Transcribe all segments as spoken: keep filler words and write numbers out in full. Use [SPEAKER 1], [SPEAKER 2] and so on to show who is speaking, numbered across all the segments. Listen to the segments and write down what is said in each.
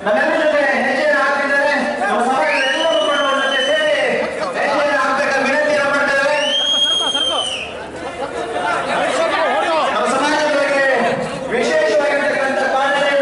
[SPEAKER 1] ನಮ್ಮೆಲ್ಲರ ಜೊತೆ ಹೆಜ್ಜೆಯನ್ನು ಹಾಕ್ತಿದ್ದಾರೆ. ನಮ್ಮ ಸಮಾಜದ ಎಲ್ಲ ಮುಖಂಡರ ಜೊತೆ ಸೇರಿ ಹೆಜ್ಜೆಯನ್ನು ಹಾಕಬೇಕಂತ ವಿನಂತಿಯನ್ನು ಮಾಡ್ತಿದ್ದಾರೆ. ನಮ್ಮ ಸಮಾಜದ ಬಗ್ಗೆ ವಿಶೇಷವಾಗಿರ್ತಕ್ಕಂಥ ಕಾಳಜಿಯನ್ನು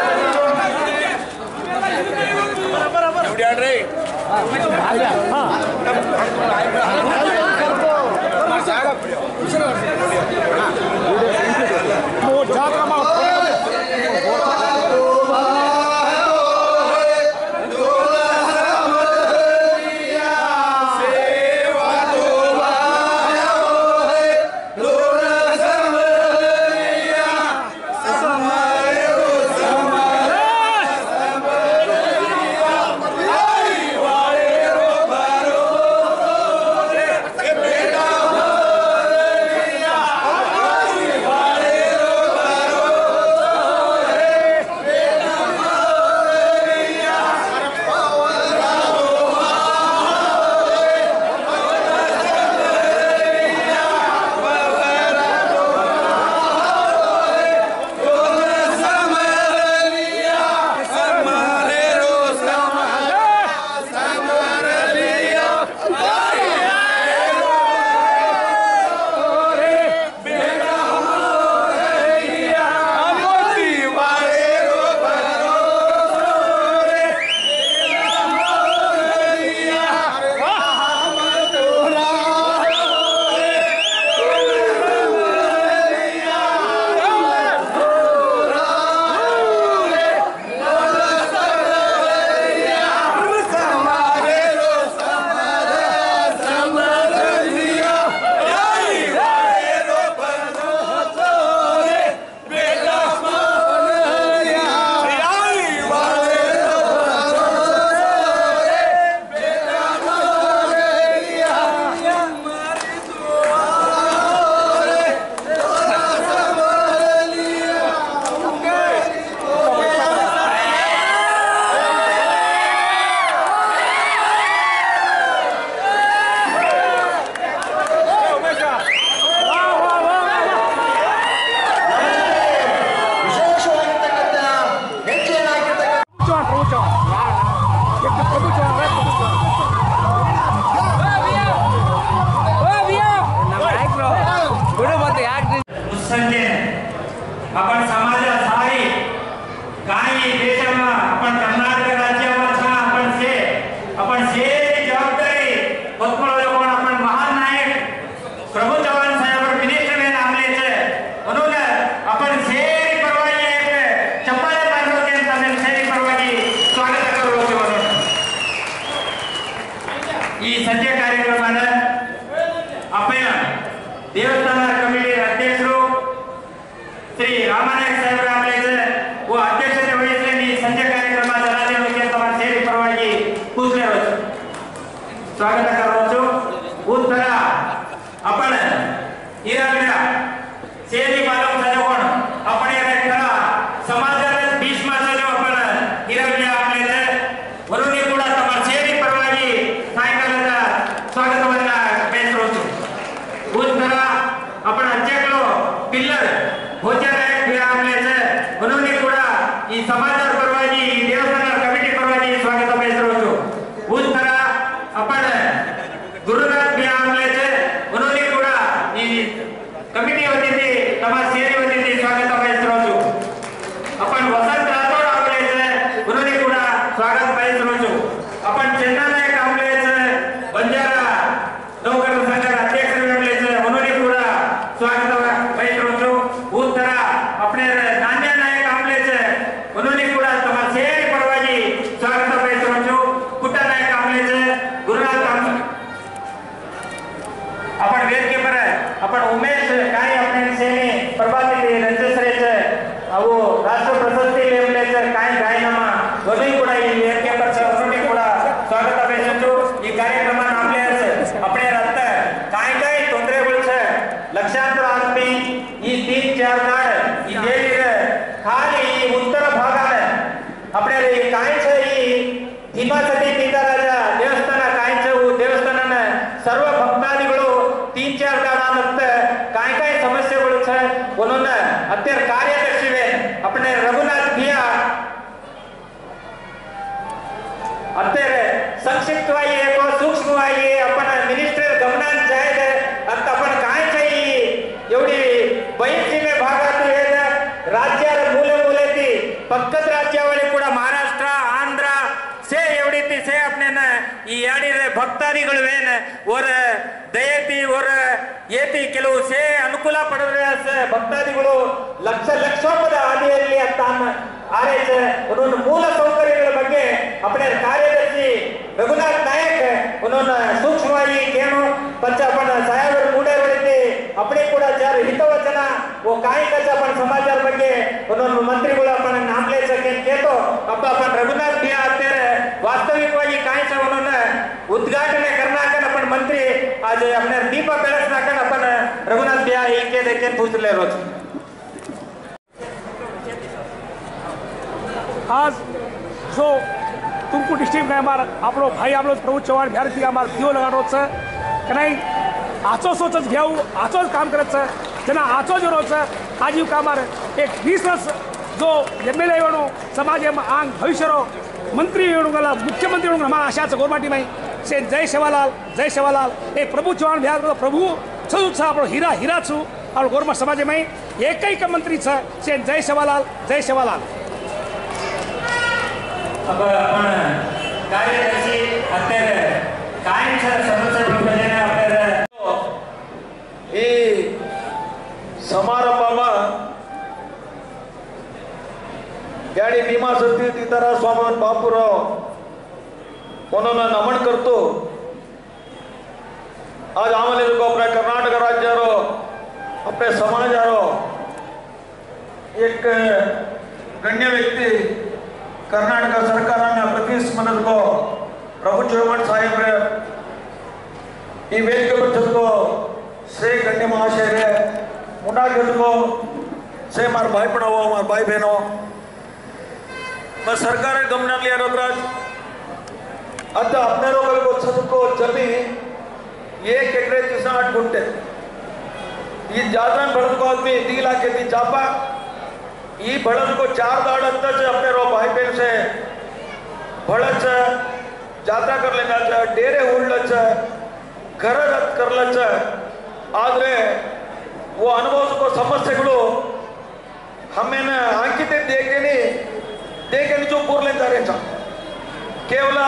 [SPEAKER 2] आपण समाजासाठी काही देशामा आपण कर्नाटक राज्यामा छा आपण से आपण से जबाबदारी पत्मळ कोण आपण महान नायक प्रभू चव्हाण साहेब मिनिस्टर ने नामले छे म्हणून आपण सेरी परवानी एक चप्पाळे पाडोके अंत सेरी परवानी स्वागत करू छे म्हणून ಈ ಸಂಜೆ ಕಾರ್ಯಕ್ರಮನ ಅಪ್ಪಯ್ಯ ದೇವಸ್ಥಾನ ಕಮಿಟಿ ಅಧ್ಯಕ್ಷರು श्री रामानायक साहेब आपले वो अध्यक्षते वहिसले संजय कार्यक्रम जनादेव तमाम ಸೇರಿ ಪರವಾಗಿ ಕೂಸಲೇవచ్చు स्वागत करवछु उत्तर आपण इरागल्या सेरी मालम सजवण आपण इरागल्या समाजात भीष्माचा जो आपण इरागल्या आपले वरुणी ಕೂಡ तमाम ಸೇರಿ ಪರವಾಗಿ ಸಾಯಂಕಾಲದ ಸ್ವಾಗತವನ್ನ ಬಯಸುವುದು उत्तर आपण ಅಧ್ಯಕ್ಷರು ಪಿಲ್ಲರ್ होच्या नायक भी आपले उन्होंने ಕೂಡ ಈ ಸಮಾಜದ ಪರವಾಗಿ ಈ ದೇವಸ್ಥಾನ ಕಮಿಟಿ ಪರವಾಗಿ ಸ್ವಾಗತ ಬಯಸುವುದು उत्तर आपण गुरुनाथ भी आपले उन्होंने ಕೂಡ ಈ कमिटी वतीने तमाम ಸೇರಿ वतीने स्वागत बयಸುವುದು आपण वसंत राठोड आपले उन्होंने ಕೂಡ स्वागत बयಸುವುದು आपण चंदा नायक आपले बंजारा नौकर संघ अध्यक्ष आपले उन्होंने ಕೂಡ स्वागत बयಸುವುದು उत्तर अपने नांद्या नायक आपले उन्होंने ಕೂಡ तमाम ಸೇರಿ ಪರವಾಗಿ स्वागत बयಸುವುದು कुट्टा नायक आपले गुरुनाथ आपण वेदिके पर आपण उमेश काय अपने सेने प्रभाती रंजसरेचे अವು राष्ट्र प्रशस्ती लेवलेचे काय गायनमा दोन्ही ಕೂಡ ಈ ವೇದಿಕೆ पर उन्होंने ಕೂಡ स्वागत बयಸುವುದು ಈ ಕಾರ್ಯಕ್ರಮ आपले अपने रक्त काय काय ತೊಂದರೆಗಳು छे लक्षांतर आदमी ಈ तीन चार नाड ಈ ದೇವಿರ खाली उत्तर भागात अपने काय छे ಈ भीमासती ತೀರ್ಥರಾಜ ದೇವಸ್ಥಾನ काय छे ದೇವಸ್ಥಾನನ सर्व भक्तादिಗಳು तीन चार काळानंतर काय काय समस्याಗಳು छे ಒಂದೊಂದು ಅತ್ಯಂತ ಕಾರ್ಯದರ್ಶಿವೆ अपने रघुनाथ भिया અત્યારે સંક્ષિપ્તವಾಗಿ ಅಥವಾ ಸೂಕ್ಷ್ಮವಾಗಿ अपन मिनिस्टर गमनात जायದೆ ಅಂತ आपण काय चाहिए एवढी बहीण भागातून येत राज्यात मूले मूलेती पक्कत राज्यावळी ಕೂಡ महाराष्ट्र आंध्र से एवढी ती से अपने न ಈ ಯಾಡಿರೆ ಭಕ್ತಾದಿಗಳು ವೇನ ಅವರ ದಯತಿ ಅವರ ಏತಿ ಕೆಲವು ಸೇ ಅನುಕೂಲ ಪಡೆದ ಭಕ್ತಾದಿಗಳು ಲಕ್ಷ ಲಕ್ಷೋಪದ ಹಾದಿಯಲ್ಲಿ ತಾನ ಆರೈಸ ಒಂದೊಂದು ಮೂಲ ಸೌಕರ್ಯಗಳ ಬಗ್ಗೆ अपने ಕಾರ್ಯದರ್ಶಿ रघुनाथ नायक उन्होंने सूक्ष्मವಾಗಿ ಕೇನು पंच अपन साहेब मूडे ಹೊಳಿತಿ अपने ಕೂಡ चार हितवचन वो काय कचा अपन समाचार ಬಗ್ಗೆ उन्होंने ಮಂತ್ರಿಗಳು अपन नाम ले सके ಕೇतो अब अपन रघुनाथ भी आते वास्तविकವಾಗಿ काय सा उन्होंने उद्घाटन करना कन अपन मंत्री आज अपने दीप बेलसना कन अपन रघुनाथ भी आई के देखे पूछ ले रोज
[SPEAKER 3] आज जो तुमकुर डिस्ट्रिक्ट में हमारा आप लोग भाई आप लोग प्रभु चव्हाण बिहार थी हमारा दियो लगानो छे कि नहीं आचो सोच घेऊ आचो काम करत छे जना आचो जो रोज आज यू काम एक बीस वर्ष जो एमएलए वेणु समाज में आंग भविष्य रो मंत्री वेणु गला मुख्यमंत्री वेणु हमारा आशा छे गोरमाटी में से जय सेवालाल जय सेवालाल एक प्रभु चव्हाण बिहार को प्रभु छू छ आपणो हीरा हीरा छू और गोरमा समाज में एकैक मंत्री छे से जय सेवालाल जय सेवालाल
[SPEAKER 2] अब अपन कार्यदर्शी અત્યારે કાયમ છે સદસ્ય વિભાજને અત્યારે
[SPEAKER 4] ಈ ಸಮಾರಂಭમાં गाडी भीमा सती तीतारा स्वामी बापूराव उन्होंने नमन करतो आज आम्हाला लोक अपने कर्नाटक राज्यारो अपने समाजारो एक गण्य व्यक्ती कर्नाटक सरकाराने प्रतिष्ठित को प्रभु चव्हाण साहेब ಈ ವೇದಿಕೆ पर से गण्य महाशय रे मुंडा को से मार भाई पढ़ाओ मार भाई बहनों मैं सरकार गमन लिया रोगराज अत अपने लोगों को सबको जमीन एक एकड़े तीस आठ गुंटे ये जागरण बढ़त को आदमी दी लाके दी चापा ये बढ़त को चार दाड़ अंदर से अपने रो भाई बहन से बढ़त से जात्रा कर लेना चा डेरे उड़ल चा घर कर चा आदरे वो अनुभव को समस्या हमें अंकित देखे नहीं देखे नहीं जो पूर लेता रहे केवल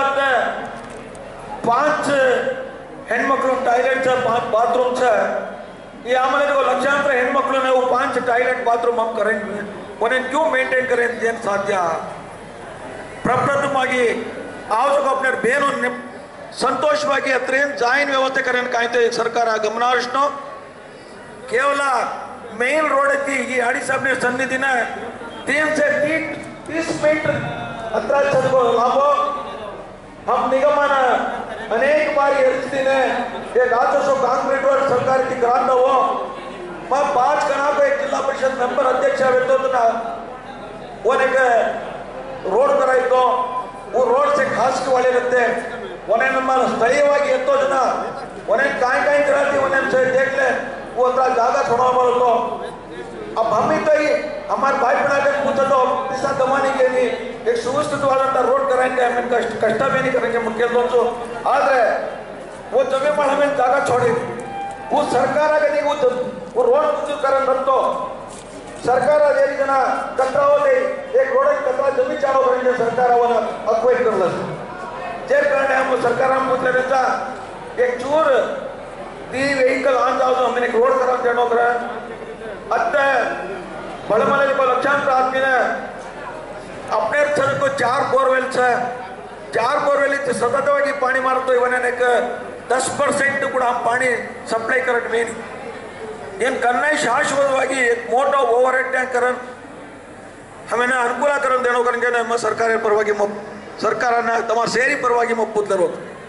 [SPEAKER 4] पांच ಹೆಣ್ಮಕ್ಳು ಟಾಯ್ಲೆಟ್ पांच बाथरूम ये आम्हाला देखो लक्षांतर ಹೆಣ್ಮಕ್ಳು ने वो पांच टॉयलेट बाथरूम हम करें उन्हें क्यों मेंटेन करें ये साध्य प्रप्रथमವಾಗಿ आवश्यक अपने बेनो संतोषವಾಗಿ अत्रेन जाइन व्यवस्था करें कायते सरकार गमनार्हनो केवल मेन रोड थी ये आड़ी साहब ने सन्निधि ने तीन से तीन तीस मीटर अत्र चलो लाभो हम निगमन अनेक बार अर्जी ने एक आदर्श कांक्रीट रोड सरकार की ग्रांड हो मैं पांच कणा को एक जिला परिषद मेंबर अध्यक्ष व्यक्तों वो एक रोड कराई तो वो रोड से खास के वाले रहते उन्हें नंबर स्थलीयವಾಗಿ ಎತ್ತೋ ಜನ उन्हें काय काय कराती उन्हें से देख ले वो अത്ര जागा छोड़ा बोल तो अब हम ही तो ही हमारे भाई बना के पूछा तो दिशा दमाने के लिए एक सुव्यवस्थित वाला रोड कराएंगे हमें कष्ट कष्ट भी नहीं करेंगे मुख्य दोस्तों आदरे वो जमीन पर हमें जागा छोड़ी वो सरकार आगे नहीं वो वो रोड मंजूर करन रखतो सरकार अದೇ ಜನ कचरा होते एक रोड कचरा जमीन चालू करेंगे सरकार ಅವನ ಅಕ್ವೈರ್ करला जे कारण हम सरकार हम पूछ ले था एक चूर दी व्हीकल आन जाओ तो हमने एक रोड करा देनो करे अत बड़मले को लक्षांतर आदमी ने अपने सर को चार बोरवेल से चार बोरवेल से सततವಾಗಿ पानी मारतो ಇವನೇ एक दस परसेंट ಕೂಡ हम पानी सप्लाई करत मेन ಏನ್ ಕನ್ನೈ ಶಾಶ್ವತವಾಗಿ एक मोटो ओवरहेड टैंक करन हमें अनुकूल करन देनो करके ನಮ್ಮ ಸರ್ಕಾರ ಪರವಾಗಿ सरकाराने तमार सेरी परवागी मुद्दर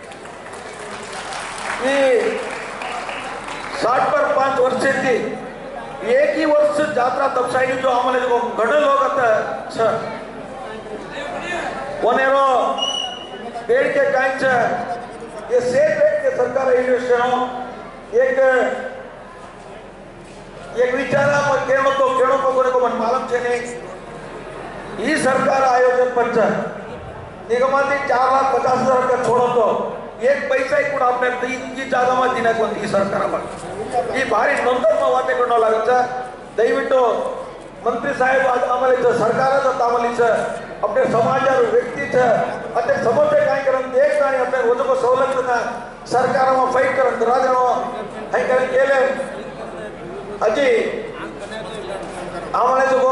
[SPEAKER 4] ये साठ पर पांच वर्ष थी एक ही वर्ष जात्रा तपसाई जो आम्हाला जो घण लोग आता कोनेरो पेड़ के कांच ये सेफ के सरकार इन्वेस्टनो एक एक विचार केळो तो केळो को को मन मालूम छे नहीं ई सरकार आयोजन पंच निगमाती चार लाख पचास हजार का छोड़ो एक पैसा ಕೂಡ आपने ಈ ಜಾಗಮ ದಿನಕ್ಕೆ ಒಂದು ಈ ಸರ್ಕಾರ ಈ ಭಾರಿ ನೊಂದಮ್ಮ ವಾತೆಕೊಂಡೋಲಾಗುತ್ತೆ ದಯವಿಟ್ಟು मंत्री साहेब आज आम्हाला सरकाराचा आम्हाला अपने समाज और व्यक्ति अते समस्या काय करन देख आणि अपने वजको सवलतना सरकारमा फाइट करन राजनो हाय करन केले अजी आम्हाला जो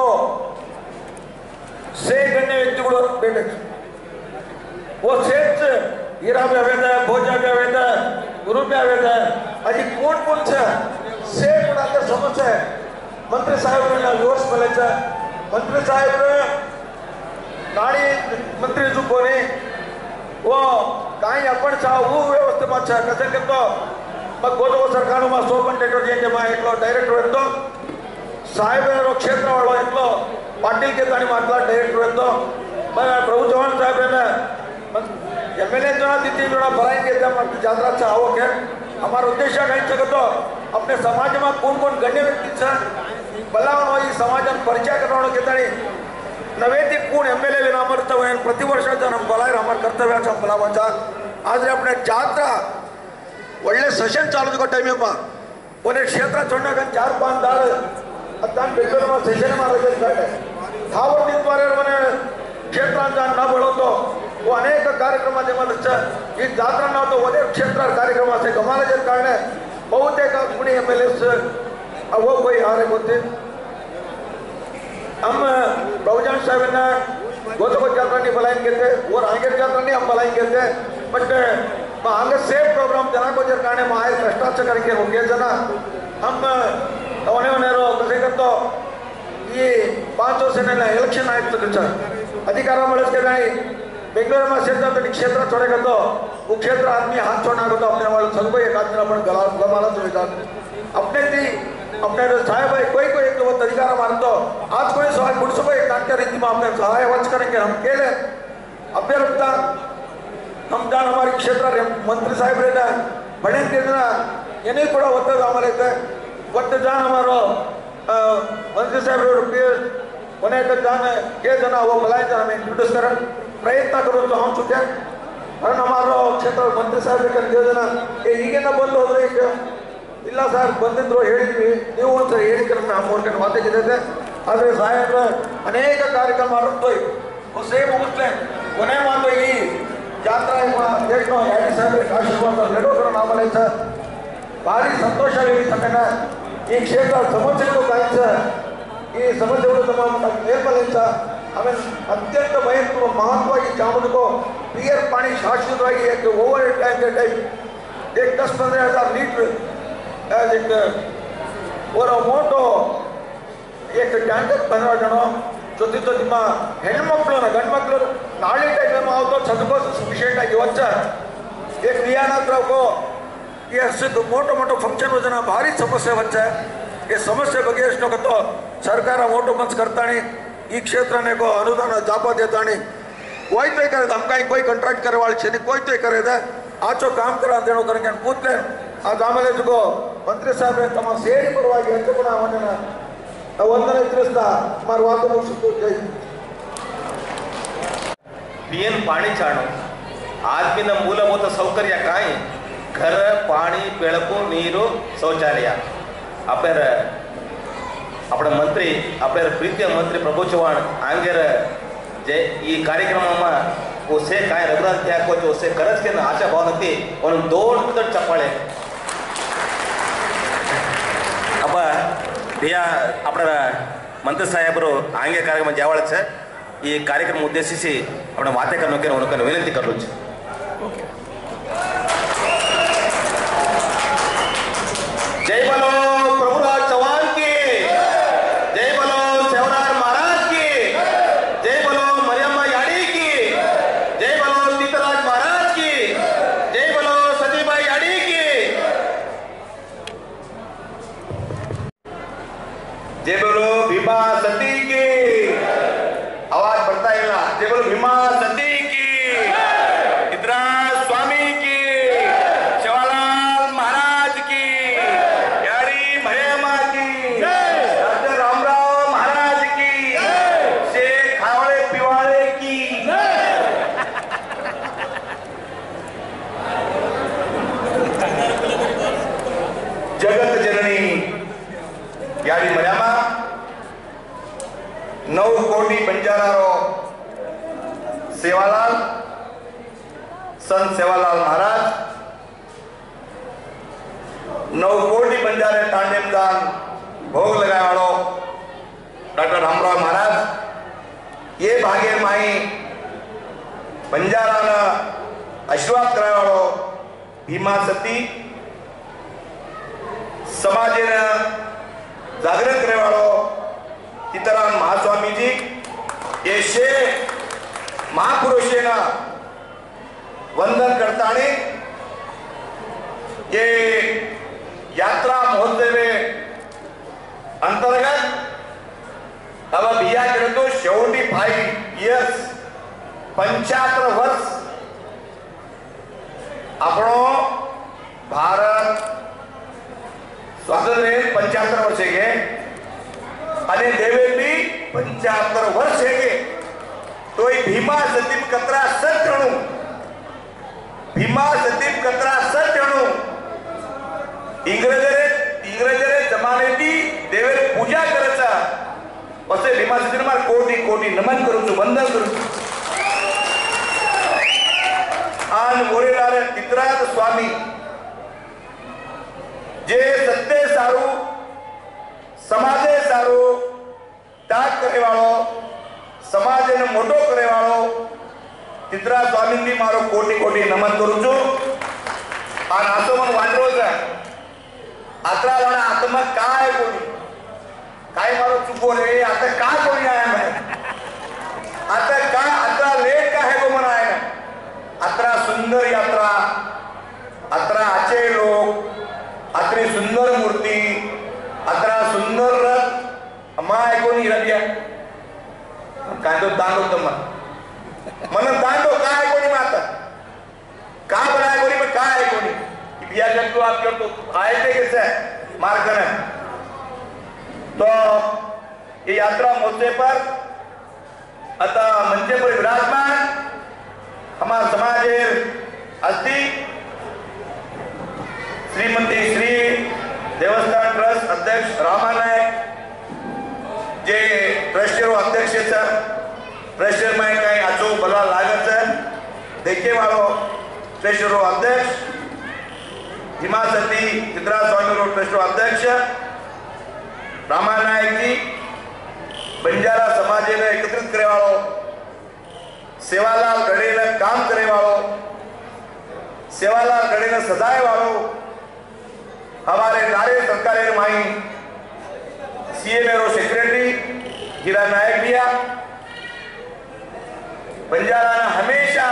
[SPEAKER 4] से गण्य व्यक्तीಗಳು भेटे वो सेठ हीरा भी आवेद भोजा भी आवेद गुरु भी आवेद अजी कोण कोण छे से कोणाच्या समस्या मंत्री साहेब विवश मलायचा मंत्री साहेब नाडी मंत्री चुकोने वो काही आपण वो व्यवस्था में कसं करतो मग गोदो सरकार में सोपन टेक्टर जे मा एकलो डायरेक्टर येतो साहेब क्षेत्र वाळो एकलो पाटील के ताणी मातला डायरेक्टर येतो मग प्रभु चव्हाण साहेब ने एमएलए जना तिथि जना भराएंगे जब जात्रा चा आवो के हमारा उद्देश्य काय सकतो अपने समाज में कौन कौन गण्य व्यक्ति छे बलावण ಈ ಸಮಾಜನ ಪರಿಚಯ करवणಕ್ಕೆ ತಾಳಿ नवेती कोण एमएलए नामर्तव्य प्रति वर्षाचा ನಮ್ಮ बलाय हमार कर्तव्याचा बलावाचा आದ್ರೆ આપણે जात्रा ಒಳ್ಳೆ ಸೆಷನ್ चालू का टाइम में कोने क्षेत्र छोड़ना चार पांच दाल अत्तान बेंगळूर में सेशन मारायचे काढे धावण द्वारे मने क्षेत्रांचा न बोलतो वो अनेक कार्यक्रमाचे मदत ಈ जात्रा नाव तो वदे क्षेत्र कार्यक्रमाचे गमालाचे कारणे बहुतेक कुणी एमएलएस वो कोई आ रहे होते हम बहुजन साहब ने गोतको जात्रा नहीं बुलाएंगे थे और आगे जात्रा नहीं हम बुलाएंगे थे बट आगे सेफ प्रोग्राम जना को जर करने में आए भ्रष्टाचार करके हो गया जना हम होने होने रो कसे करतो ये पांच वर्ष ने इलेक्शन आए तो कुछ अधिकार मिलस के नहीं बेंगलुरु में क्षेत्र तो क्षेत्र छोड़ेगा तो वो क्षेत्र आदमी हाथ छोड़ना को तो अपने वाले सब एक आदमी अपन गला गमाला तो विचार अपने थी अपने साहेब भाई कोई कोई एक बहुत अधिकार मानतो आज कोई सवाल पुरुषों को एक नाट्य रीति में अपने सहाय वच करेंगे हम केले अभ्यर्थता हम जान हमारे क्षेत्र मंत्री साहेब रहता है बड़े के दिन ये नहीं पड़ा होता हमारे थे वक्त जान हमारो मंत्री साहेब कोने का जान के जना वो बुलाए जान हमें इंट्रोड्यूस कर प्रयत्न करो तो हम चुके कारण हमारो क्षेत्र मंत्री साहेब के जना ये ಈಗೇನ ಬಂದು ಹೋದ್ರೆ ಇಲ್ಲ ಸರ್ ಬಂದಿದ್ರು ಹೇಳಿದ್ವಿ ನೀವು ಒಂದ್ಸರಿ ಹೇಳಿದ್ರೆ ನಾವು ಮೂರ್ಖನ ಮಾತಾಡಿದ್ದೆ ಆದರೆ ಸಾಹೇಬ್ರ ಅನೇಕ ಕಾರ್ಯಕ್ರಮ ಮಾಡುತ್ತೋ ಹೊಸೇ ಮುಗಿಸ್ಲೆ ಕೊನೆ ಮಾತು ಈ ಜಾತ್ರಾ देखो यानी साहब आशीर्वाद लडोकर नामले भारी संतोष सगळ्यांना ಈ ಕ್ಷೇತ್ರ ಸಮಸ್ಯೆಗಳು ಕಾಯ್ತ ಈ ಸಮಸ್ಯೆಗಳು ತಮ್ಮ ಮೇಲ್ಮಲೆಂತ ಆಮೇಲೆ ಅತ್ಯಂತ ಭಯಂಕರ ಮಹತ್ವವಾಗಿ ಚಾಮುಂಡಿಗೂ पियर पानी शाश्वतವಾಗಿ एक ओवर टैंक टाइप एक दस पंद्रह हजार लीटर एक और मोटो एक टैंकर पंद्रह जन ಜೊತೆ ಜೊತೆ ನಿಮ್ಮ ಹೆಣ್ಮಕ್ಳು ಗಂಡು ಮಕ್ಕಳು ನಾಳೆ ಟೈಮ್ आवतो चंद्रकोस विशेष आगे वच्चा एक वियानात्र को ये सिद्ध मोटो मोटो फंक्शन जना भारी समस्या वच्चा ये समस्या बಗೆಹರಿಸೋ तो सरकार मोटो मंच करतानी ಈ क्षेत्र को अनुदान जापा देतानी कोई तो करे हम कहीं कोई कंट्रैक्ट करे वाले छे कोई तो करे दे आचो काम करा ಅಂತ ಕರೆಗೆ ಕೂತ್ಲೆ आज ಆಮೇಲೆ ಜಗೋ ಮಂತ್ರಿ ಸಾಹೇಬ್ರೆ ತಮ್ಮ ಸೇರಿ ಪರವಾಗಿ ಹೆಚ್ಚುಗುಣ ಅವನನ್ನ ವಂದನೆ ತಿಳಿಸ್ತಾ ಮಾರು ವಾತು ಮುಗಿಸುತ್ತು ಜೈ
[SPEAKER 1] पियन पाणी चाणो आदमीन ಮೂಲಭೂತ ಸೌಕರ್ಯ ಕಾಯಿ घर पाणी ಬೆಳಕು ನೀರು ಶೌಚಾಲಯ ಅಪರ अपने मंत्री अपने प्रीतिय मंत्री प्रभु चव्हाण आंगेर जे ಈ ಕಾರ್ಯಕ್ರಮમાં ओसे काय रघुनाथ त्याको जो ओसे करज के आशा भाव नती म्हणून दोन दड चप्पाळे अब दिया आपल्या मंत्री साहेबರು आंगे कार्यक्रम ज्यावेळेस છે ಈ ಕಾರ್ಯಕ್ರಮ ಉದ್ದೇಶಿಸಿ આપણે વાતે કરનો કે ઉનકને વિનંતી કરું છું जय बोलो प्रभुराज चव्हाण की जय बोलो सेवरार महाराज की जय बोलो मरियम्मा याड़ी की जय बोलो सीताराज महाराज की जय बोलो सतीबाई याड़ी की जय बोलो भीमा सती की आवाज बढ़ता है ना जय बोलो भीमा सती की इतरा स्वामी की शिवालाल महाराज की याड़ी मरियम्मा की डॉक्टर रामराव महाराज की शेख खावड़े पिवाड़े की सेवालाल संत सेवालाल महाराज, नौ कोटी बंजारे तांडेम दान भोग लगाए वालों डॉक्टर रामराव महाराज, ये भागे माई बंजारा आशीर्वाद कराए वालों भीमा सती, समाज जागरण करे वालों सीताराम महास्वामी जी, ये शे महापुरुषेना वंदन करता ने ये यात्रा महोत्सव अंतर्गत अब बिया केलं तो सेवंटी फाईव्ह इयर्स पंच्याहत्तर वर्ष આપણો ભારત સ્વાતંત્ર્ય पंच्याहत्तर वर्ष के અને દેવે બી पंच्याहत्तर वर्ष के तो ये भीमा सतीम कतरा सत्रणु भीमा सतीम कतरा सत्रणु इंग्रजरे इंग्रजरे जमाने दी देवे पूजा करायचा असे भीमा सतीन मार कोटी कोटी नमन करू छु वंदन करू छु आन मोरेलारे चित्रात स्वामी जे सत्य सारू समाजे सारू त्याग करे वाळो समाज ने मोटो करे वाळो चित्रा स्वामी नी मारो कोटी कोटी नमन करू छु आणि असो मन वाटलो जा आत्रा वाला आत्मा काय कोणी काय मारो चुको रे आता का कोणी आहे मैं आता का आता लेट का है गो मन आहे अत्रा सुंदर यात्रा अत्रा आचे लोक अत्री सुंदर मूर्ती अत्रा सुंदर रथ अमाय कोणी रबिया काय तो दांडो तम मन दांडो काय कोणी माता का बनाय कोणी पण काय कोणी बिया जंतु आप करतो आए थे कैसे मार्गन तो ये यात्रा मोर्चे पर अतः मंचे पर विराजमान हमारा समाज अस्थि श्रीमती श्री देवस्थान ट्रस्ट अध्यक्ष रामा नायक जे ट्रस्ट अध्यक्ष ट्रस्ट में कहीं आचो भला लागत देखे वालों ट्रस्ट अध्यक्ष भीमा सती चित्रा स्वामी ट्रस्ट अध्यक्ष रामा नायक जी बंजारा समाज ने एकत्रित करे वालों सेवालाल गढ़े ने काम करे वालों सेवालाल गढ़े ने सजाए वालों हमारे नारे सरकारे माई सीएम रो सेक्रेटरी हीरा नायक दिया बंजारा ने हमेशा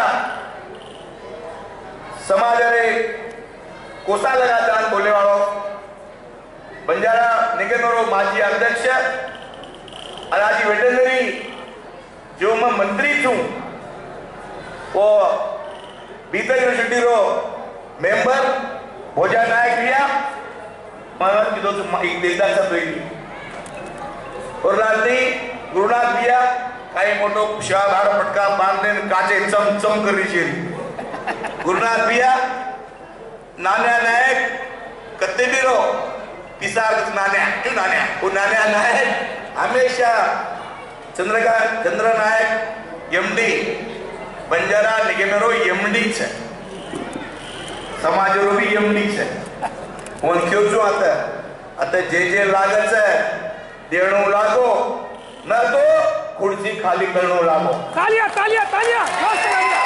[SPEAKER 1] समाज रे कोसा लगा जान बोले वालों बंजारा निगम रो माजी अध्यक्ष अराजी वेटनरी जो मैं मंत्री छू वो बीतर यूनिवर्सिटी रो मेंबर भोजा नायक दिया मानव की दोस्त एक देशदार सब हुई और रात्री गुरुनाथ दिया काही मोटो शिवा भार पटका बांधने काचे चम चम कर रही थी गुरुनाथ दिया नान्या नायक कत्ते भी रो पिसार नान्या क्यों नान्या वो नान्या नायक हमेशा चंद्रकांत चंद्र नायक एमडी बंजारा निगमेरो एमडी छे समाजरो भी एमडी छे कोण क्यों जो आता आता जे जे लागत है देणो लागो न तो खुर्ची खाली करणो लागो
[SPEAKER 3] तालियां तालियां तालियां मस्त तालियां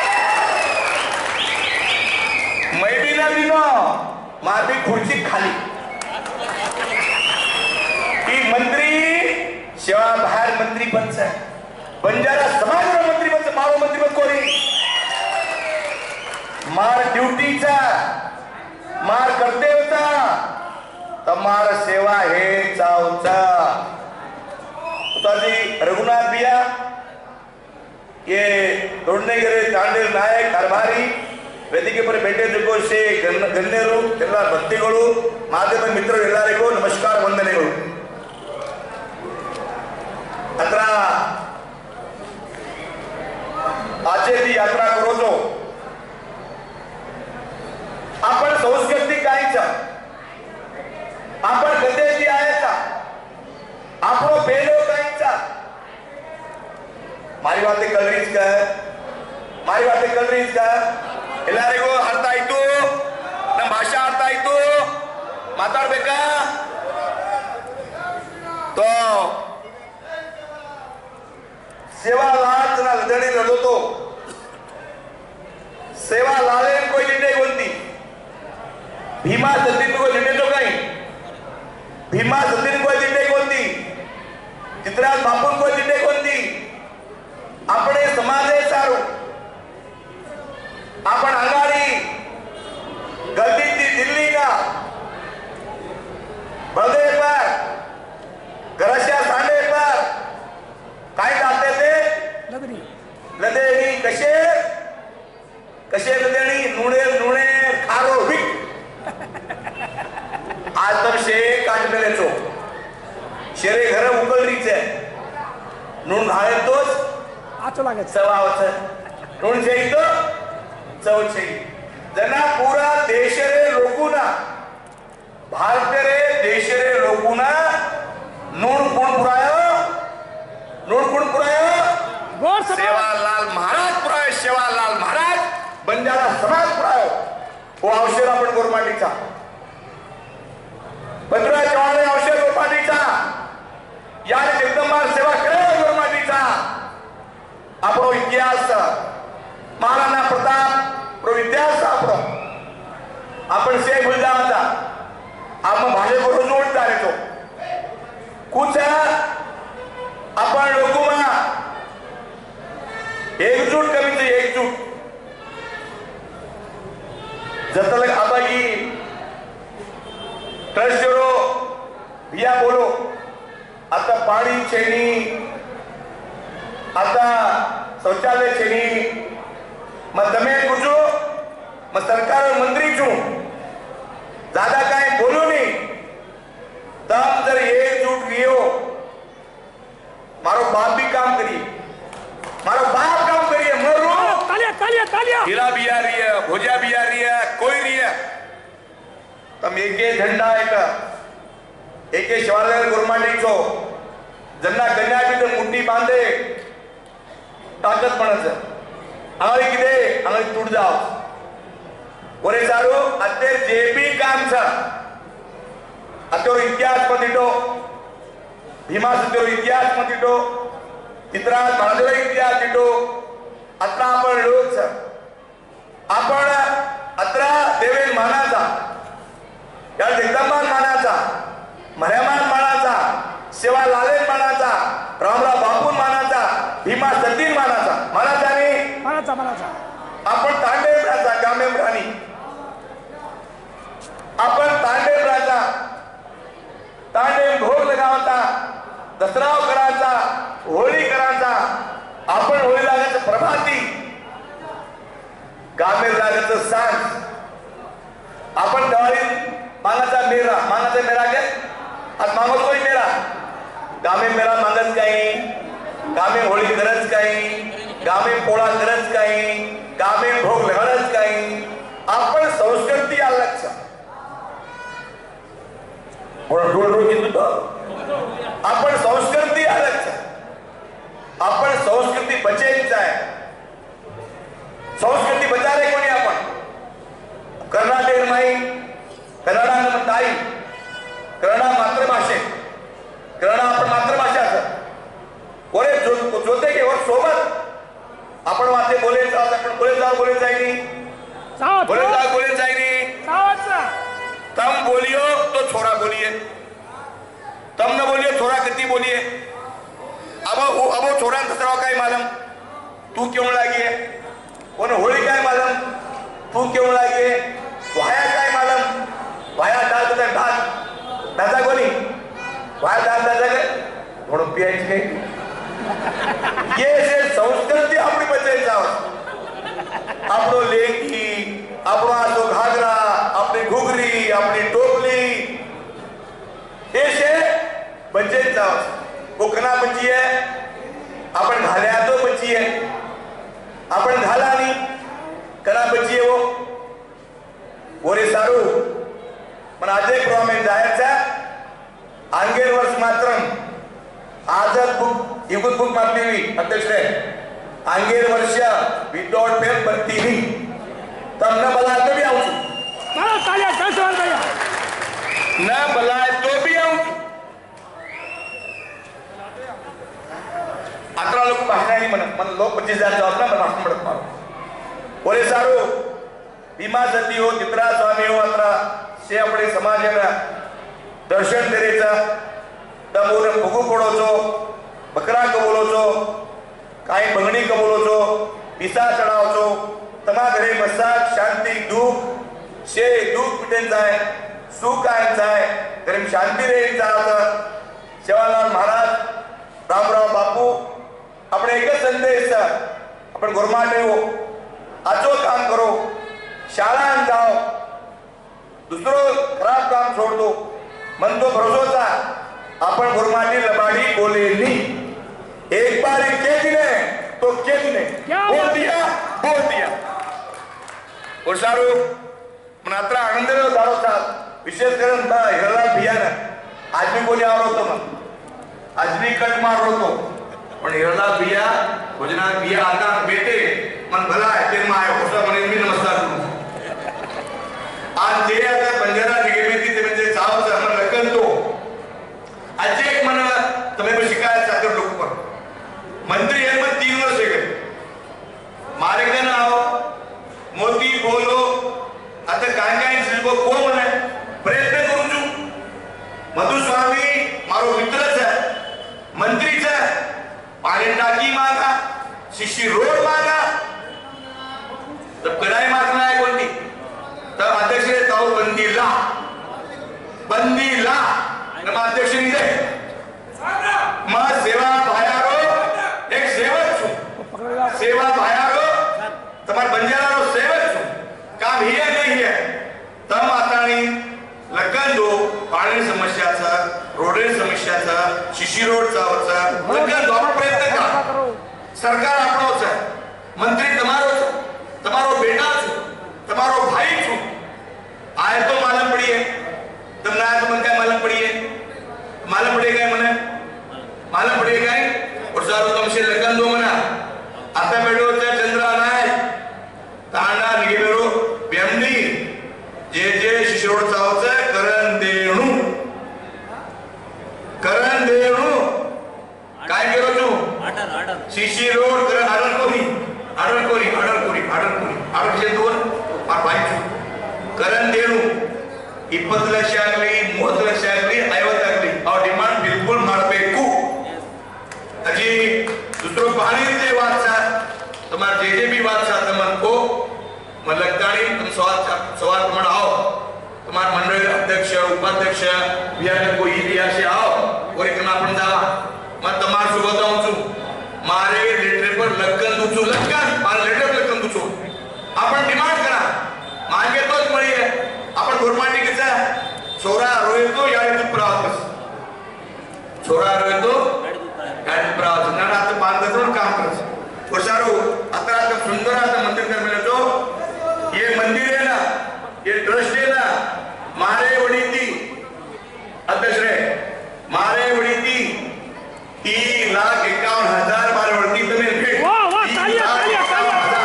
[SPEAKER 1] मैं भी ना भी ना मार भी खुर्ची खाली की मंत्री सेवा बाहर मंत्री बन से बंजारा समाज रो मंत्री बन से मारो मंत्री बन कोणी मार ड्यूटी चा मार कर्तव्यचा तमार सेवा हे चावचा उताजी रघुनाथ बिया ये तोड़ने गिरे तांडेल नायक कारभारी वेदिके पर बैठे देखो से गण्यರು ಎಲ್ಲ ಭಕ್ತಿಗಳು ಮಾಧ್ಯಮ ಮಿತ್ರರು ಎಲ್ಲರಿಗೂ ನಮಸ್ಕಾರ ವಂದನೆಗಳು अत्र आचेची यात्रा करो तो आपण संस्कृती कायचा आपण गदेची आयचा आपलो बेलो कायचा मारी बात कलरीच का ಮಾರಿ ಮಾತೆ ಕಲ್ರಿ ಈಗ ಎಲ್ಲರಿಗೂ ಅರ್ಥ ಆಯ್ತು ನಮ್ಮ ಭಾಷಾ ಅರ್ಥ ಆಯ್ತು ಮಾತಾಡ್ಬೇಕಾ तो सेवालाल जना लढणी लढवतो सेवालाले कोई लिंडे कोणती भीमा सतीन कोई लिंडे तो काही भीमा सतीन कोई लिंडे कोणती चित्राज बापून कोई लिंडे कोणती આપણે સમાજે સારું आपण आघाडी गल्लीची दिल्लीना बळदे पर घराच्या सांडे पर काय जाते ते
[SPEAKER 3] लदरी
[SPEAKER 1] लदेणी कशे कशे लदेणी नुणे नुणे खारो विक आज तर शे काट मेलेचो शेरे घर उकळरीचे नुण घाळतोच
[SPEAKER 3] आचो लागे
[SPEAKER 1] चवावच नुण जेईतो चव छेई जना पूरा देश रे लोकुना भारत रे देश रे लोकुना नून कोण पुरायो नून कोण पुरायो
[SPEAKER 3] गोर
[SPEAKER 1] सेवालाल महाराज पुरायो सेवालाल महाराज बंजारा समाज पुरायो वो अवसर आपण गोरमाटीचा पंधरा चव्हाण अवसर गोरमाटीचा याने जगदंबार सेवा करे गोरमाटीचा आपलो इतिहास महाराणा प्रताप प्रो इतिहास आपलो आपण से भुलजावाचा आपण भाषे करून जोडता येतो कुछ आपण लोकमा एकजूट कमी ते एकजूट जतलग आबागी ट्रस्टरो बिया बोलो आता पाणी छेनी आता शौचालय छेनी मग तमे कुछो मग सरकार मंत्री छू ज्यादा काय बोलू नहीं तब जर एकजूट रियो मारो बाप भी काम करिए मारो बाप काम करिए मरो
[SPEAKER 3] तालिया तालिया तालिया
[SPEAKER 1] हिला भी आ रही है भोजा भी आ रही है कोई नहीं है तम एक झंडा एक एक शिवालय गोरमाटी छो जन्ना कन्या भी तो मुट्ठी बांधे ताकत पणच आंगळी किदे आंगळी तुट जाओ ओरे सारू अत्ते जे भी काम छ अत्योर इतिहास मतिटो भीमा सत्योर इतिहास मतिटो चित्राज महादेव इतिहास तिटो अत्रा आपण लोक छ आपण अत्रा देवेन मानाचा या जगदंबान मानाचा मर्यामान मानाचा सेवा लालेन मानाचा रामराव बापून मानाचा भीमा सतीन मानाचा मानाचा आणि
[SPEAKER 3] मनाचा मनाचा
[SPEAKER 1] आपण तांडेव राजा गामेम राणी आपण तांडेव राजा तांडेव भोग लगावता दसराव करायचा होळी करायचा आपण होळी लागायचं प्रभाती गामेर लागायचं सांज आपण दिवाळी मागाचा मेरा मागाचा मेरा के आज मागत कोई मेरा गामे मेरा मागत काही गामे होळी गरज काही गामे पोळा गरज काही गामे भोग लगडच काही आपण संस्कृती अलग छ आपण संस्कृती अलग छ आपण संस्कृती बचायची आहे संस्कृती बचारे कोणी आपण कर्नाटक माई कन्नडा ताई कन्नडा मातृभाषे कन्नडा आपण मातृभाषा छ ओरे जोते के वर सोबत आपण वाते बोले जात आपण बोले जात बोले जाईनी
[SPEAKER 3] सावत
[SPEAKER 1] बोले जात बोले जाईनी
[SPEAKER 3] सावत
[SPEAKER 1] तम बोलियो तो छोरा बोलिए तम न बोलियो छोरा कितनी बोलिए अब अब छोरा दसरा काय मालूम तू क्यों लागी है कोण होळी काय मालूम तू क्यों लागी है वाया काय मालूम वाया डाल तो डाल दादा कोणी वाया डाल दादा के म्हणून पियाची काही ये से संस्कृती आपली बचायची आहोत आपलो लेकी आपलो आसो घागरा आपली घुगरी आपली टोपली हे से बचायची आहोत कोकणा बची आहे आपण घाल्या तो बची आहे आपण घाला नाही कणा बची आहे वो ओरे सारू पण आज एक प्रॉमिस जायचा आंगेर वर्ष मात्र आजच बुक इगुत बुक मारली अध्यक्ष आंगेर वर्ष
[SPEAKER 4] विदाउट फेल बनती नहीं તમને બોલાય તો બી આવું છું
[SPEAKER 3] મારો તાલિયા જય જવાન ભૈયા
[SPEAKER 4] ન બોલાય તો બી આવું છું આટલા લોકો ભાષાની મને મને લોક પચીસ હજાર જવાબ ના મને આટલું મળત મારો બોલે સારું ભીમા સતીઓ ચિત્રા સ્વામીઓ આટલા છે આપણે સમાજના દર્શન કરેचा તમોને ભોગો પડો છો બકરા કબોલો છો કાઈ બંગણી કબોલો છો પીસા ચડાવો છો તમા ઘરે મસાજ શાંતિ દુઃખ છે દુઃખ મિટેન જાય સુખ આયન જાય ઘરે શાંતિ રહે જાય સેવાલાલ મહારાજ રામરાવ બાપુ આપણે એક જ સંદેશ આપણે ગોરમાટ એવો આચો કામ કરો शाळा जाओ दुसरो खराब काम छोड़ दो मन तो भरोसा था अपन गुरमाटी लबाड़ी बोले नहीं एक बार के दिने तो के दिने बोल दिया बोल दिया और सारू मनात्रा आनंद रो दारो था विशेष करून बा हिरलाल भियान आज भी कोणी आवरो तो मग आज भी कट मार रो तो पण हिरलाल भिया भोजनाथ भिया आता बेटे मन भला है तेन माय होसा मने भी नमस्कार करू आज जे आता बंजारा निगमेती ते म्हणजे सावच मन रकन तो आज एक मन तुम्ही पण शिकायला चाकर लोक पण मंत्री हे पण तीन वर्ष गेले मारे का नाव मोदी बोलो आता काय काय शिल्प को म्हणे प्रयत्न करू छु मधुस्वामी मारो मित्रच आहे मंत्रीच आहे पाणी टाकी मागा शिशी रोड मागा तर कडाई मागणं आहे कोणती तर अध्यक्ष ताऊ बंदीला बंदीला नम अध्यक्ष निदे मग सेवा भायारो एक सेवक छु सेवा भायारो તમાર બંજારાનો સેવક છું કામ હિય નહીં હે તમ આતાણી લગન દો પાણી સમસ્યા છે રોડની સમસ્યા છે શિશી રોડ ચાવર છે લગન દો આપણે પ્રયત્ન કરો સરકાર આપણો છે મંત્રી તમારો છે તમારો બેટા છે તમારો ભાઈ છું આય તો માલમ પડી હે તમને આય તો મને કાય માલમ પડી હે માલમ પડી કાય મને માલમ પડી કાય और सारो तुमसे लगन दो मना आता बेडो છે ચંદ્રા નાય તાંડા નિગેરો બેમની જે જે શિશરોડ ચાવશે કરણ દેણુ કરણ દેણુ काय करो तू आडर आडर शिशी रोड कर आडर कोरी आडर कोरी आडर कोरी आडर कोरी आडर से दोन और भाई करण देणु इಪ್ಪತ್ತು ಲಕ್ಷ ಆಗಲಿ ಮೂವತ್ತು ಲಕ್ಷ ಆಗಲಿ ಐವತ್ತು ಆಗಲಿ और डिमांड बिल्कुल ಮಾಡಬೇಕು अजी दूसरो पानी दे बात सा तुम्हार जे जे भी बात सा तमन को मलकदानी तुम सवाल सवाल प्रमाण आओ तुम्हार मंडल अध्यक्ष उपाध्यक्ष बियान को ई दिया से आओ और इतना पण जावा मैं तमार सु बताऊं छु मारे लेटर पर लक्कन दूचू लक्कन मारे लेटर लक्कन दूचू आपण डिमांड करा मागे तोच मळी है आपण गोरमाटी किचा छोरा रोय तो याडी तू प्रावत छोरा रोय तो गाडी प्रावत नाना आता बांधतो काम करत और सारू आता आता सुंदर आता मंदिर कर मिले तो ये मंदिर है ना ये ट्रस्ट है ना मारे वडी थी अध्यक्ष रे मारे वडी थी तीन लाख इक्यावन हजार मारे वडी तुम्हें भेट
[SPEAKER 3] वाह वाह तालिया तालिया तालिया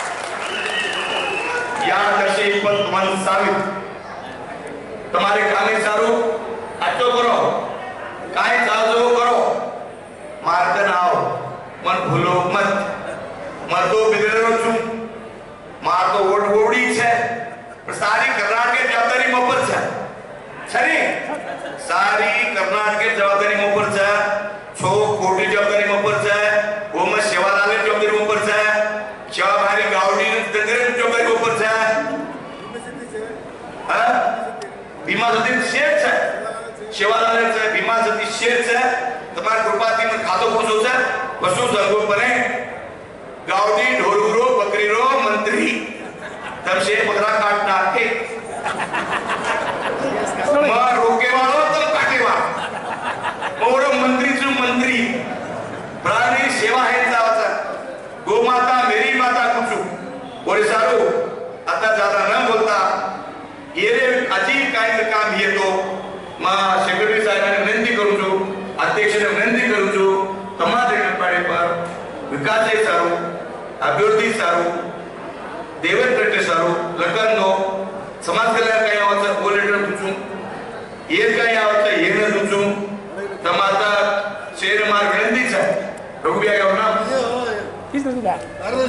[SPEAKER 4] या कशी पण तुम्हाला सावित तुम्हारे कामे सारू आचो करो काय जाजो करो मार्ग नाव मन भूलो मत मर तो बिगड़ो छु मार तो वोट वोड़ी छे पर सारी कर्नाटक की जवाबदारी मोपर छे छनी सारी कर्नाटक की जवाबदारी मोपर छे छो कोटी जवाबदारी मोपर छे वो में सेवालाल की जवाबदारी मोपर छे सेवा भारी गावडी दंगरे की जवाबदारी मोपर छे हां भीमा सती शेर छे सेवालाल छे भीमा सती शेर छे તમાર કૃપાથી મને ખાતો પૂછો છે પશુ સંગોપને ગાવડી ઢોરગુરો બકરીરો મંત્રી તમસે બકરા કાટ નાખે માં રોકેવાળો તમ કાટેવા મોરો મંત્રી છું મંત્રી પ્રાણી સેવા હે જાવતા ગો માતા મેરી માતા પૂછું ઓરે સારું आता ज्यादा न बोलता ये रे अजी काय काम ये तो मा सेक्रेटरी साहेबांनी विनंती करू छु अध्यक्षने विनंती करू छु તમારે પાડે પર વિકાસ સારું અભિવૃદ્ધિ
[SPEAKER 5] फडणवीस सारू देवेंद्र रेड्डी सारू लखनदो समाज कल्याण काय यावचं कोलेटर तुझू येत काय यावचं येणं तुझू तमाता शेर मार विनंतीच आहे रघुबिया गाव ना
[SPEAKER 3] किस तरह का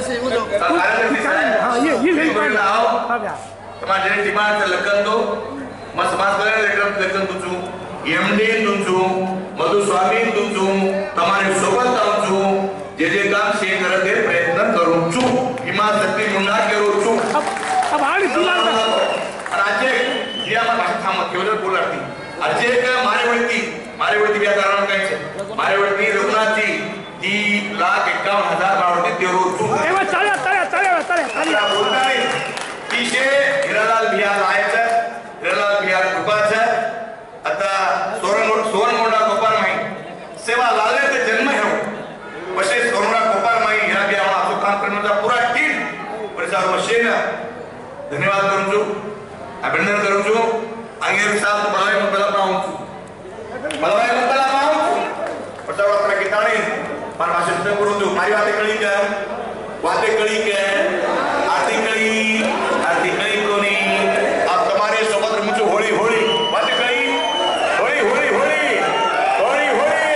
[SPEAKER 5] हाँ
[SPEAKER 3] ये ये ले पाएगा
[SPEAKER 5] आओ
[SPEAKER 3] हाँ क्या
[SPEAKER 5] तुम्हारे डिमांड से लखनदो मस समाज कल्याण लेटर लखन तुझू एमडी तुझू मधु स्वामी तुझू तुम्हारे सोबत तुझू जे जे काम शे करत आहे प्रयत्न करू छु हिमा शक्ती मुंडा करू छु
[SPEAKER 3] अब अब आड़ी दिला
[SPEAKER 5] राज्य या मत भाषा थांब केवळ बोलाती राज्य का मारे वळती मारे वळती या कारण काय छे मारे वळती रघुनाथजी ती लाख एकावन्न हजार बावटी तेरो छु
[SPEAKER 3] एवा चाले चाले चाले चाले
[SPEAKER 5] आपला बोलताय तीशे हिरालाल बिहार आयचं हिरालाल बिहार कृपाचं आता सोरण सोरणमोंडा गोपाल माई सेवा लाले ते जन्म है वशे सोरणा गोपाल माई हिरा बिहार आपको काम करने का पूरा टीम परिसार वशे ना धन्यवाद करूं छु अभिनंदन करूं छु अंगेर साहब तो बड़ाई मत बला पाऊं छु बड़ाई मत बला पाऊं पटाव अपना किताणी पर भाषण में करूं छु मारी बातें कली क्या बातें कली क्या आरती कली आरती कली कोनी आप तुम्हारे सोबत मुझे होली होली बातें कली होली होली होली होली होली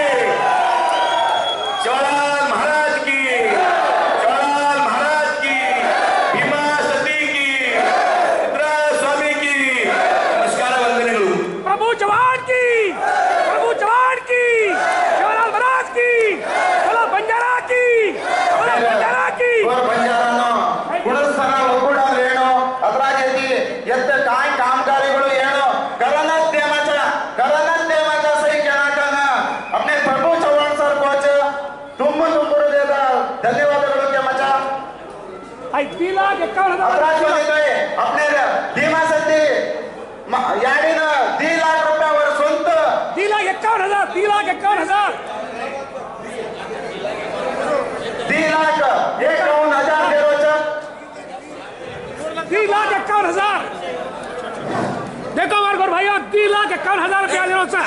[SPEAKER 5] चौलाल महाराज की चौलाल महाराज की भीमा सती की इंदिरा स्वामी की नमस्कार वंदनेಗಳು
[SPEAKER 3] प्रभु जवान की प्रभु जवान की शिवलाल महाराज की बोलो बंजारा की बोलो बंजारा की
[SPEAKER 1] और बंजारानो ಗುಣಸ್ಥಾನ ಒಗ್ಗೂಡಲೇನೋ ಅದರಾಗೈತಿ ಎತ್ತ ಕಾಯ್ ಕಾಮಗಾರಿಗಳು ಏನೋ ಕರನತ್ತೆ ಮಚ ಕರನತ್ತೆ ಮಚ ಸೈ ಕೆಣಕನ अपने प्रभु चौहान सर को आज तुम तुम देदा धन्यवादಗಳು के मचा
[SPEAKER 3] आई दिला के कौन
[SPEAKER 1] अपराध गए अपने धीमा सती याडीन दी लाख रुपया वर स्ವಂತ
[SPEAKER 3] दिला इक्यावन हजार दिला इक्यावन हजार
[SPEAKER 1] दी लाख एकावन्न हजार देरोचा
[SPEAKER 3] दी लाख इक्यावन हजार देखो हमारे घर भाइयों दी लाख इक्यावन हजार रुपया ले लो सर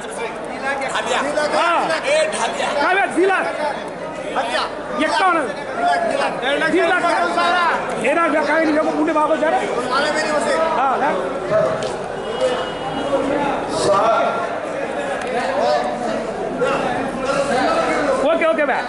[SPEAKER 3] हाँ क्या दी लाख इक्यावन दी लाख ये ना क्या कहीं नहीं मुंडे वापस जा रहे हाँ ओके ओके भाई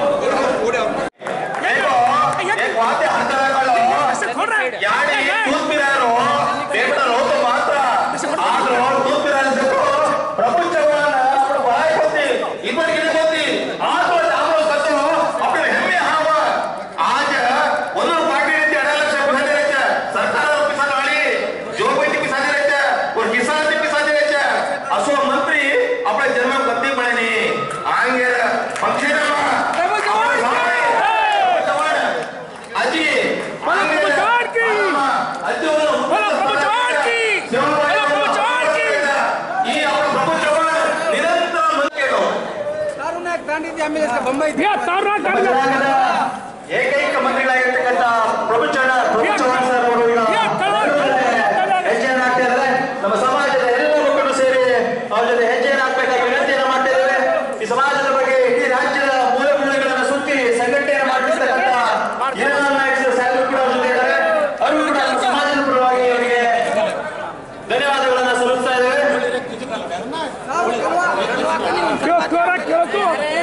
[SPEAKER 1] एक बात है अंतराळಗಳು ಯಾಡಿ ಕೂತ್ಬಿರಾರೋ ದೇವರ ಲೋಕ ಮಾತ್ರ ಆದ್ರೂ ಕೂತ್ಬಿರಾರೋ ಪ್ರಭು ಚೌಹಾನ್ ಅప్పుడు ಬಾಯ್ ಹೋತಿ ಇಬ್ಬರಿಗೆ ಹೋತಿ ಆದ್ರೂ ನಾವು ಸತ್ತು अपने ಹೆಮ್ಮೆ ಹಾವ आज ಒಂದು ಪಾರ್ಟಿ ರೀತಿ ಅಡ ಲಕ್ಷ ಬಿಸಾಡಿ रहता सरकार और किसान वाली जो बेटी बिसाडी रहता और किसान भी बिसाडी रहता असो मंत्री अपने जन्म गद्दी पड़ेनी आंगे फंक्शन
[SPEAKER 3] प्रभु जवान
[SPEAKER 1] अजी
[SPEAKER 3] प्रभु जवान की
[SPEAKER 1] अजी
[SPEAKER 3] बोलो प्रभु जवान की बोलो प्रभु जवान की
[SPEAKER 1] ಈ ಅವರ ಪ್ರಭು ಚೌಹಾನ್ ನಿರಂತರ ಮಂತ್ರಿಗಳು
[SPEAKER 3] भैया तारनाथ गाड़ी
[SPEAKER 1] ಏಕೈಕ ಮಂತ್ರಿಗಳಾಗಿರ್ತಕ್ಕಂಥ ಪ್ರಭು ಚೌಹಾನ್ ಪ್ರಭು ಚೌಹಾನ್ ಸರ್ ಅವರು ಈಗ ಹೆಜ್ಜೆಯನ್ನು ಹಾಕ್ತಾ ಇದ್ದಾರೆ ನಮ್ಮ ಸಮಾಜದ ಎಲ್ಲ ಮಕ್ಕಳು ಸೇರಿ ಅವ್ರ ಜೊತೆ ಹೆಜ್ಜೆಯನ್ನು ಹಾಕಬೇಕಾಗಿ ವಿನಂತಿಯನ್ನು ಮಾಡ್ತಾ ಇದ್ದೇವೆ ಈ ಸಮಾಜದ ಬಗ್ಗೆ ಇಡೀ ರಾಜ್ಯದ ಮೂಲೆ ಮೂಲೆಗಳನ್ನು ಸುತ್ತಿ ಸಂಘಟನೆಯನ್ನು ಮಾಡಿರ್ತಕ್ಕಂಥ ಹಿರಿಯ ನಾಯಕರು ಸಾಹೇಬರು ಕೂಡ ಅವ್ರ ಜೊತೆ ಇದ್ದಾರೆ ಅವರು ಕೂಡ ನಮ್ಮ ಸಮಾಜದ ಪರವಾಗಿ ಅವರಿಗೆ ಧನ್ಯವಾದಗಳನ್ನು ಸಲ್ಲಿಸ್ತಾ ಇದ್ದೇವೆ
[SPEAKER 3] क्यों क्यों क्यों क्यों